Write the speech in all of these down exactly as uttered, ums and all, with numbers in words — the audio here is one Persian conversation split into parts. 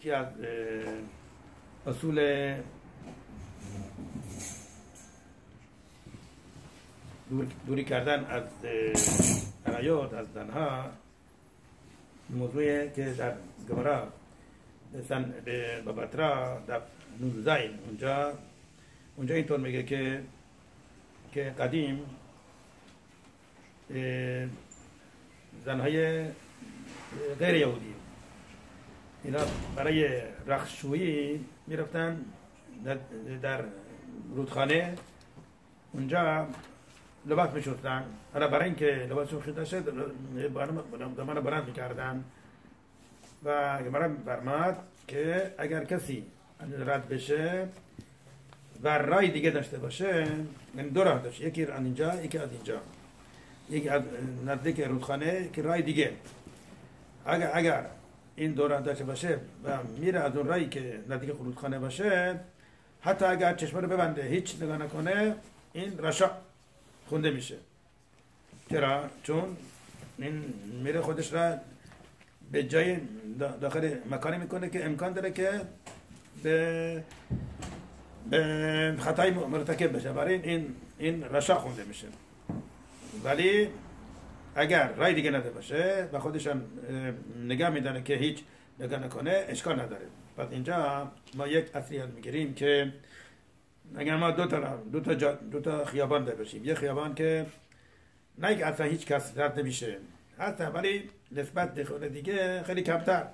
یکی از اصول دور دوری کردن از حیات از زنها موضوعی که در گمرا سن به بابترا در نوزدین اونجا اونجا اینطور میگه که که قدیم زنهای غیر یهودی اینا برای رخشویی میرفتن در, در رودخانه اونجا لباس میشستن. حالا برای اینکه لباسشون خیلی شد دامن بلند میکردن و گمرا فرماد که اگر کسی رد بشه و رای دیگه داشته باشه، یعنی دو راه داشت، یکی از اینجا یکی از اینجا، یکی از نزدیک رودخانه که رای دیگه، اگر اگر این دو راه داشته باشه و میره از اون رایی که نزدیک رودخانه باشه، حتی اگر چشم رو ببنده هیچ نگاه نکنه، این رشا خونده میشه. چرا؟ چون این میره خودش را به جای داخل مکانی میکنه که امکان داره که به به خطای مرتکب بشه، برای این این رشا خونده میشه. ولی اگر رای دیگه نداره باشه و خودشان نگاه میدانه که هیچ نگاه نکنه، اشکال نداره. پس اینجا ما یک اصلی یاد میگیریم که اگر ما دو تا دو تا جا دو تا خیابان داشته باشیم، یه خیابان که نه که اصلا هیچ کس رد نمیشه حتی، ولی نسبت به خود دیگه خیلی کمتر،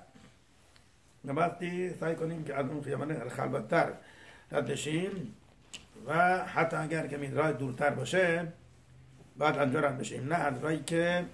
نباید سعی کنیم که از اون خیابان خلوت‌تر رد بشیم و حتی اگر کمی راه دورتر باشه بعد انجا رد بشیم، نه از راهی که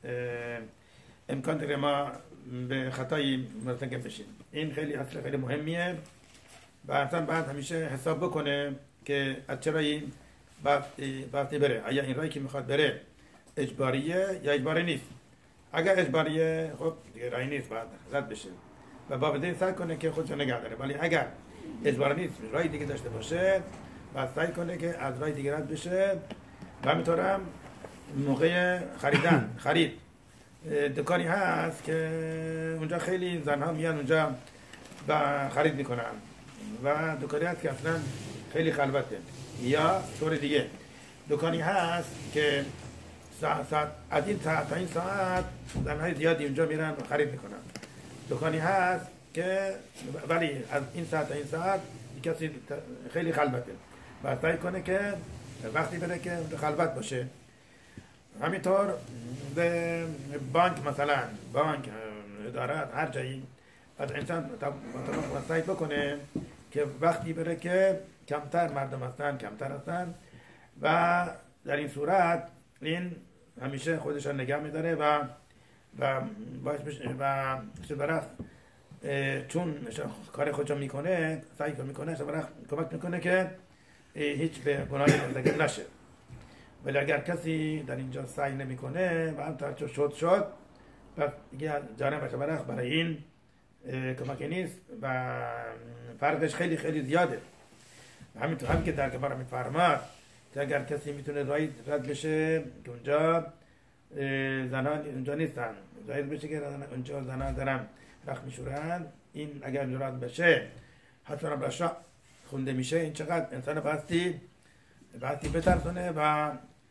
امکان داره ما به خطایی مرتکب بشیم. این خیلی اصل خیلی مهمیه و انسان بعد همیشه حساب بکنه که از چه راهی باید بره، آیا این راهی که میخواد بره اجباریه یا اجباری نیست. اگر اجباریه خب دیگه راهی نیست، باید رد بشه و بابده سعی کنه که خودشو نگه داره. ولی اگر اجباری نیست، راهی دیگه داشته باشه، باید سعی کنه که از راه دیگه رد بشه. و همینطورم موقع خریدن خرید دکانی هست که اونجا خیلی زنها میان اونجا و خرید میکنن و دکانی هست که اصلا خیلی خلوته، یا طور دیگه دکانی هست که ساعت ساعت از این ساعت تا این ساعت زنهای زیادی اونجا میرن و خرید میکنن. دکانی هست که ولی از این ساعت تا این ساعت کسی خیلی خلوته و سعی کنه که وقتی بره که خلوت باشه. همینطور به بانک، مثلا بانک، ادارات، هر جایی از انسان سعی بکنه که وقتی بره که کمتر مردم هستن، کمتر هستن و در این صورت این همیشه خودشان نگاه میداره و و باعث بشه و برخ چون کار خودشان میکنه سعی میکنه برخ کمک میکنه که هیچ به گناهی مرتکب نشه. ولی اگر کسی در اینجا سعی نمیکنه و هم تا شد شد پس دیگه جانب باشه برخ برای این کمکی نیست و فرقش خیلی خیلی زیاده. همینطور هم که در گمرا میفرماد که اگر کسی میتونه راهی رد بشه که اونجا زنان اونجا نیستن، ظاهر بشه که اونجا زنان دارن رخ میشورن، این اگر رد بشه حتی رشا خونده میشه. این چقدر انسان باستی باستی بترسونه و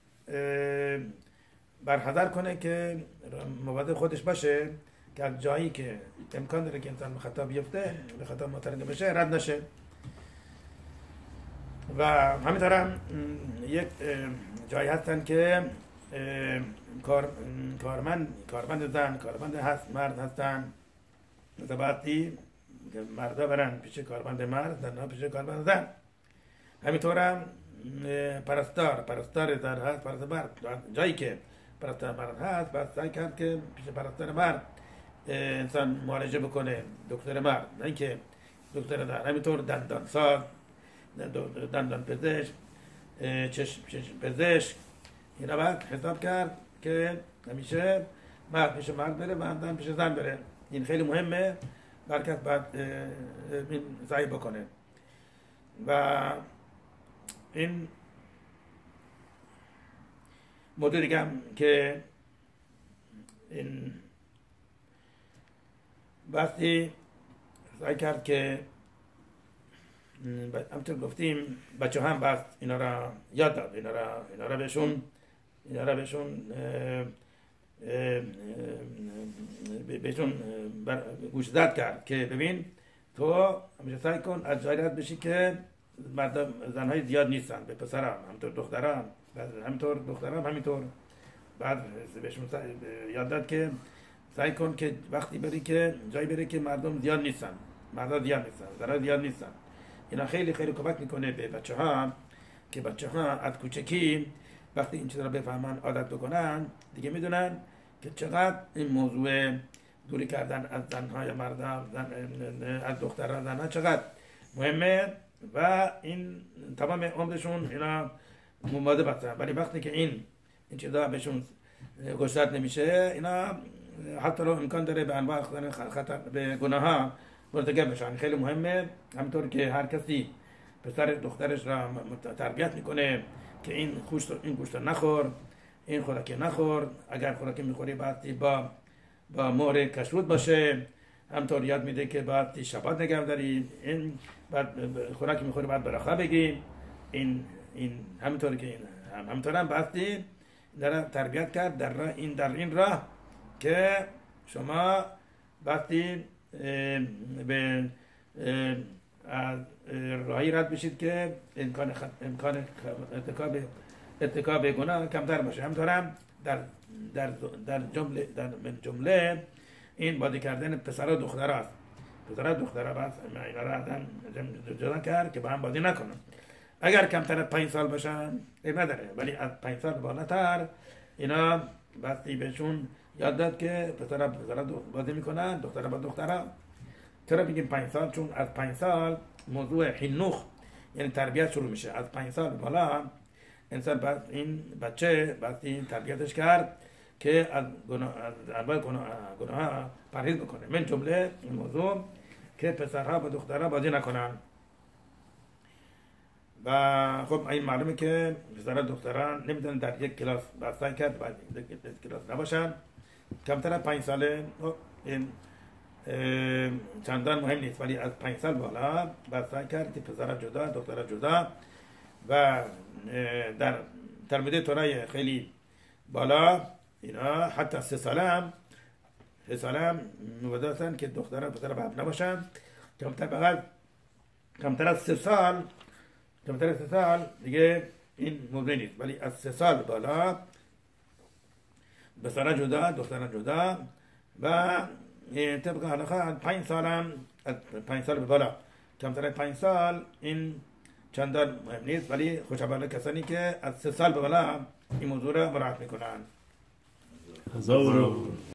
برحذر کنه که مواظب خودش باشه که از جایی که امکان داره که انسان به خطا بیفته، به خطا مرتکب بشه، رد نشه. و همینطور هم یک جایی هستن که کار کارمند کارمند زن کارمند هست مرد هستن، متباطی که مردا برن پیش کارمند مرد، زنها پیش کارمند زن. همینطور هم پرستار پرستار زن هست، پرستار مرد، جایی که پرستار مرد هست باید سعی کرد که پیش پرستار مرد انسان معالجه بکنه، دکتر مرد، نه اینکه دکتر زن. همینطور دندان ساز، دندان پزشک، چشم پزشک، اینا باید حساب کرد که همیشه مرد پیش مرد بره و زن پیش زن بره. این خیلی مهمه، برکت باید این سعی بکنه. و این موضوع دیگه هم که این باستی سعی کرد که همطور گفتیم بچه هم بس اینا را یاد داد، اینا را اینا را بهشون اینا را بهشون بهشون گوشزد کرد که ببین تو همیشه سعی کن از جایی رد بشی که مردم زنهای زیاد نیستن، به پسرم همینطور دخترم همینطور دخترم همینطور. بعد بهشون یاد داد که سعی کن که وقتی بری که جایی بری که مردم زیاد نیستن، مردم زیاد نیستن، زنها زیاد نیستن. اینا خیلی خیلی کمک میکنه به بچه ها که بچه ها از کوچکی وقتی این چیزا رو بفهمن، عادت بکنن، دیگه میدونن که چقدر این موضوع دوری کردن از زنها یا مردم، زن، از دختران زنها چقدر مهمه و این تمام عمرشون اینا مواظب هستن. ولی وقتی که این این چیزا بهشون گوشزد نمیشه، اینا حتی رو امکان داره به انواع خطر به گناه ها مرتکب بشن. خیلی مهمه همطور که هر کسی پسر دخترش را تربیت میکنه که این گوشت این گوشت نخور، این خوراکی نخور، اگر خوراکی میخوری باید با با مهر کشروت باشه، همطور یاد میده که باید شبات نگه داری، این بعد خوراکی میخوری باید برخا بگی، این این همطور که این هم همطور هم باید در تربیت کرد در راه این در این راه که شما وقتی به راهی رد بشید که امکان امکان ارتکاب ارتکاب گناه کمتر باشه. همطور هم در در در جمله در جمله این بازی کردن پسر و دختر است. پسر و دختر است اینا را جدا کرد که با هم بازی نکنن. اگر کمتر از پنج سال باشن عیب نداره، ولی از پنج سال بالاتر اینا وقتی بهشون یاد داد که پسر پسر بازی میکنن، دختر با دخترها. چرا میگیم پنج سال؟ چون از پنج سال موضوع حنوخ یعنی تربیت شروع میشه. از پنج سال بالا انسان بعد این بچه وقتی تربیتش کرد که از گناه از اول گناه گناه پرهیز بکنه، من جمله این موضوع که پسرها با دخترها بازی نکنن. و خب این معلومه که پسرها دختران نمیتونن در یک کلاس بستن کرد، باید یک کلاس نباشن. کمتر از پنج ساله این چندان مهم نیست، ولی از پنج سال بالا بستن کرد که پسرها جدا دخترها جدا. و در تلمود تورای خیلی بالا اینا حتی سه ساله هم سه ساله هم مبادر هستن که دخترها پسرها به هم نباشن. کمتر بقید کمتر از سه سال کمتر از سه سال دیگه این موضوع نیست، ولی از سه سال بالا پسرها جدا دخترها جدا. و طبق حلقه از پنج سال هم از پنج سال به بالا کمتر از پنج سال این چندان مهم نیست، ولی خوشبخت کسانی که از سه سال به بالا این موضوع را مراعات میکنن.